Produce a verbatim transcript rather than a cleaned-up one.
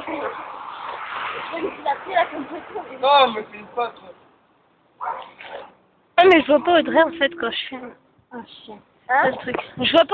Non, mais c'est une pas, toi. Ah, mais je vois pas Audrey en fait quand je filme. Un chien. C'est le truc. Je vois pas.